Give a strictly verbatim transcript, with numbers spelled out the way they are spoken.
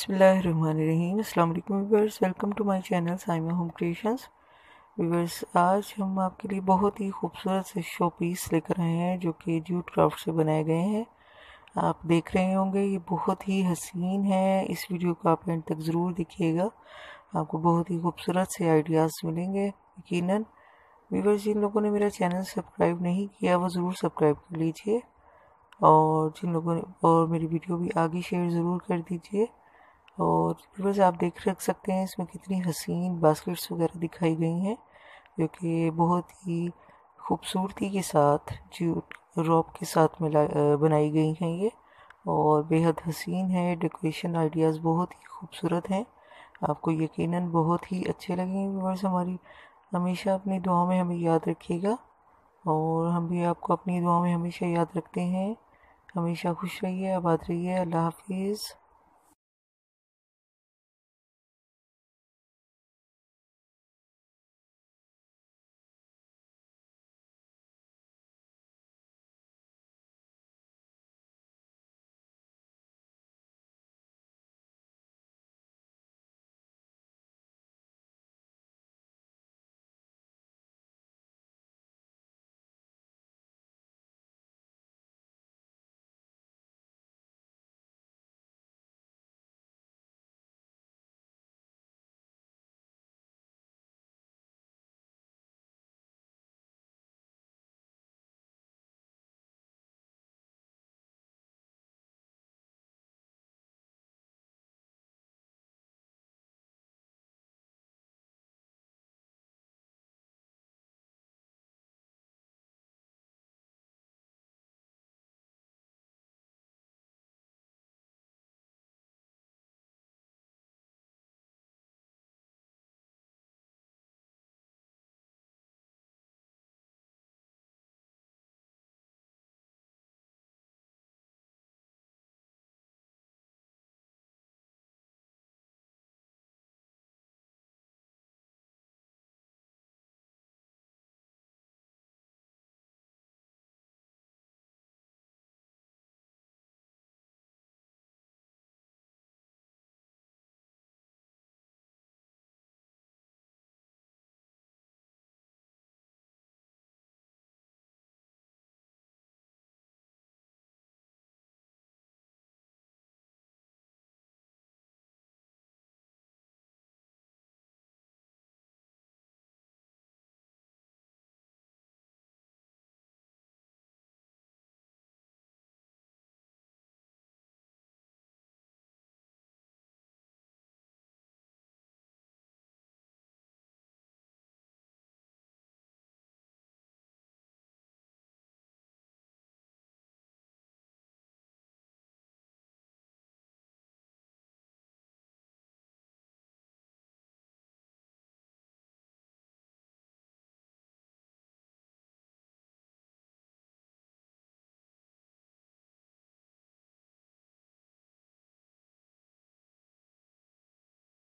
बिस्मिल्लाहिर्रहमानिर्रहीम। अस्सलाम वालेकुम viewers, welcome to my channel Saima home creations. Viewers, आज हम आपके लिए बहुत ही खूबसूरत से शो पीस लेकर आए हैं जो कि जूट क्राफ्ट से बनाए गए हैं। आप देख रहे होंगे ये बहुत ही हसीन है। इस वीडियो को आप एंड तक ज़रूर देखिएगा, आपको बहुत ही खूबसूरत से आइडियाज़ मिलेंगे यकीनन। व्यूअर्स, जिन लोगों ने मेरा चैनल सब्सक्राइब नहीं किया वो ज़रूर सब्सक्राइब कर लीजिए, और जिन लोगों ने और मेरी वीडियो भी आगे शेयर ज़रूर कर दीजिए। और व्यूअर्स, आप देख रख सकते हैं इसमें कितनी हसीन बास्केट्स वगैरह दिखाई गई हैं जो कि बहुत ही खूबसूरती के साथ जूट रॉप के साथ मिला बनाई गई हैं ये, और बेहद हसीन है। डेकोरेशन आइडियाज़ बहुत ही खूबसूरत हैं, आपको यकीनन बहुत ही अच्छे लगेंगे। व्यूअर्स, हमारी हमेशा अपनी दुआओं में हमें याद रखिएगा, और हम भी आपको अपनी दुआओं में हमेशा याद रखते हैं। हमेशा खुश रहिए, आबाद रहिए। अल्लाह हाफिज़।